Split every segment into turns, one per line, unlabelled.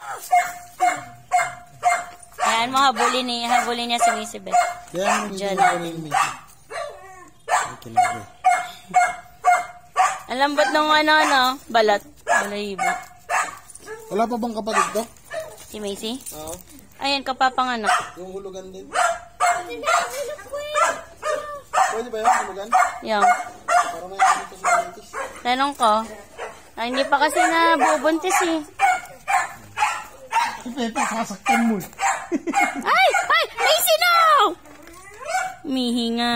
Ayan mo, habulin niya si Missy Beth.
Kaya mo
Diyan.
ni Missy.
Ang lambot ng balat. Balahibo.
Wala pa bang kapatid to?
Si Macy?
Oo.
Ayan, kapapanganak.
Yung hulugan din. Pwede ba yun, hulugan?
Yung.
Para may ito sa buntis.
Tanong ko. Ay, hindi pa kasi nabubuntis eh.
Si Pepe, sasaktan mo.
Ay! Ay! Macy, no! Mihinga.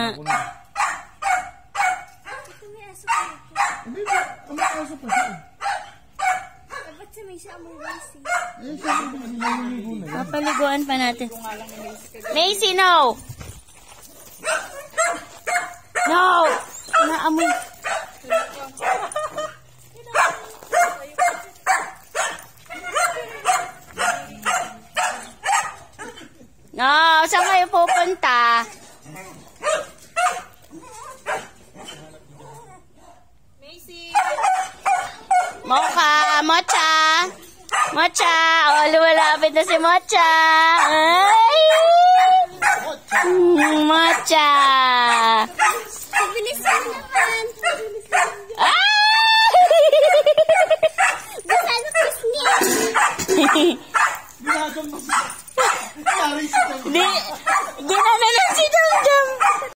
Hindi ba? Ang aso pa siya.
Dapat sa may siya among Macy.
Eh, siya yung na.
Papaliguan pa natin. Macy, no! No! Naamoy. No, saan kayo pupunta?
Macy!
Mocha! Mocha! Mocha! Oh, lumalapit na si Mocha! Ah!